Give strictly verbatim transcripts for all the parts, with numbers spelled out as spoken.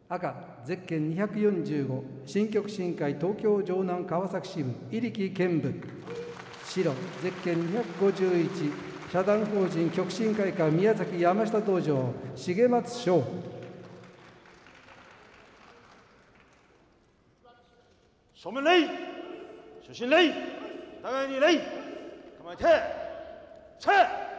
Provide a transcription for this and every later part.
赤、ゼッケンにひゃくよんじゅうご、新極真会東京城南川崎支部、入来健部。白、ゼッケンにひゃくごじゅういち、社団法人極真会館宮崎山下道場、重松翔。 正面礼、主審礼、互いに礼、構えて、せ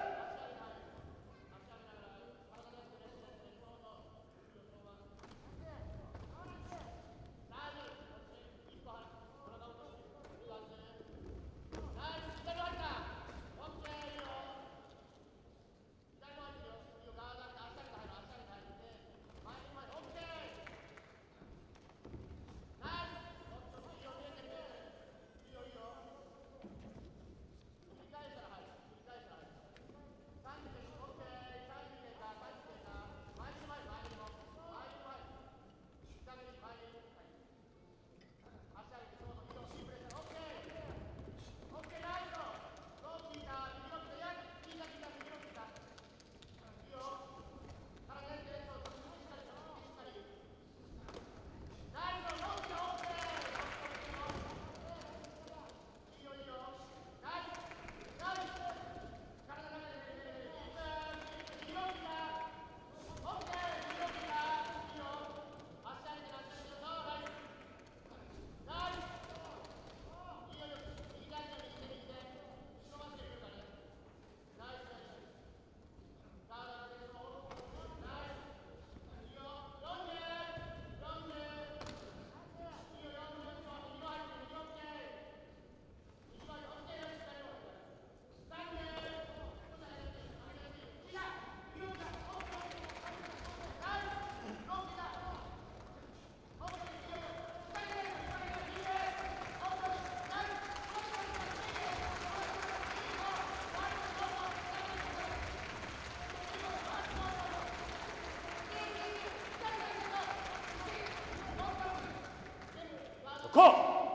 こ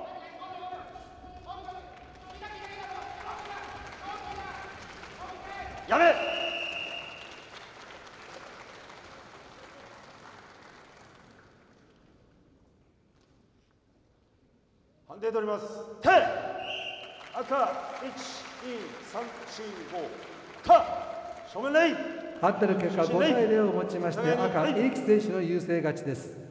うやめ判定取ります。手赤いちにさんよんごか正面礼。 判定の結果ごたいゼロをもちまして赤、入来選手の優勢勝ちです。